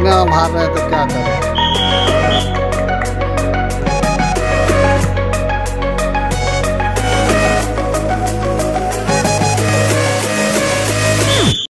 में हम हार रहे हैं तो क्या करें।